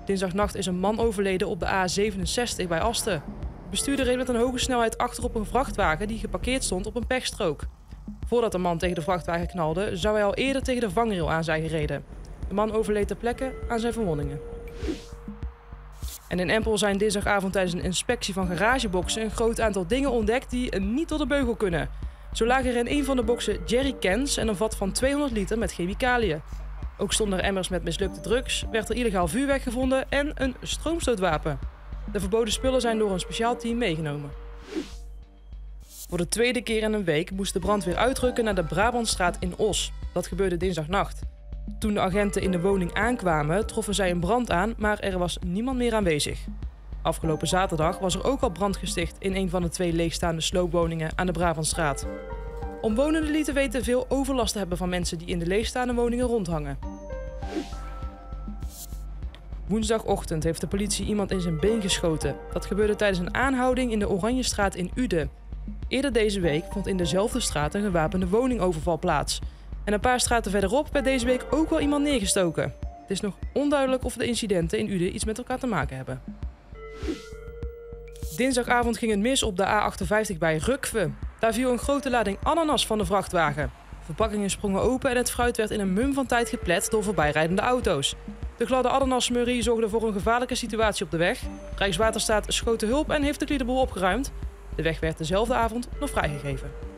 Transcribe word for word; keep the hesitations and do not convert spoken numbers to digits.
Dinsdagnacht is een man overleden op de A zevenenzestig bij Asten. De bestuurder reed met een hoge snelheid achter op een vrachtwagen die geparkeerd stond op een pechstrook. Voordat de man tegen de vrachtwagen knalde, zou hij al eerder tegen de vangrail aan zijn gereden. De man overleed ter plekke aan zijn verwondingen. En in Empel zijn dinsdagavond tijdens een inspectie van garageboxen een groot aantal dingen ontdekt die niet tot de beugel kunnen. Zo lagen er in een van de boxen jerrycans en een vat van tweehonderd liter met chemicaliën. Ook stonden er emmers met mislukte drugs, werd er illegaal vuurwerk gevonden en een stroomstootwapen. De verboden spullen zijn door een speciaal team meegenomen. Voor de tweede keer in een week moest de brandweer uitrukken naar de Brabantstraat in Os. Dat gebeurde dinsdagnacht. Toen de agenten in de woning aankwamen, troffen zij een brand aan, maar er was niemand meer aanwezig. Afgelopen zaterdag was er ook al brand gesticht in een van de twee leegstaande sloopwoningen aan de Brabantstraat. Omwonenden lieten weten veel overlast te hebben van mensen die in de leegstaande woningen rondhangen. Woensdagochtend heeft de politie iemand in zijn been geschoten. Dat gebeurde tijdens een aanhouding in de Oranjestraat in Uden. Eerder deze week vond in dezelfde straat een gewapende woningoverval plaats. En een paar straten verderop werd deze week ook wel iemand neergestoken. Het is nog onduidelijk of de incidenten in Uden iets met elkaar te maken hebben. Dinsdagavond ging het mis op de A achtenvijftig bij Rukve. Daar viel een grote lading ananas van de vrachtwagen. Verpakkingen sprongen open en het fruit werd in een mum van tijd geplet door voorbijrijdende auto's. De gladde ananassmurrie zorgde voor een gevaarlijke situatie op de weg. Rijkswaterstaat schoot de hulp en heeft de kliederboel opgeruimd. De weg werd dezelfde avond nog vrijgegeven.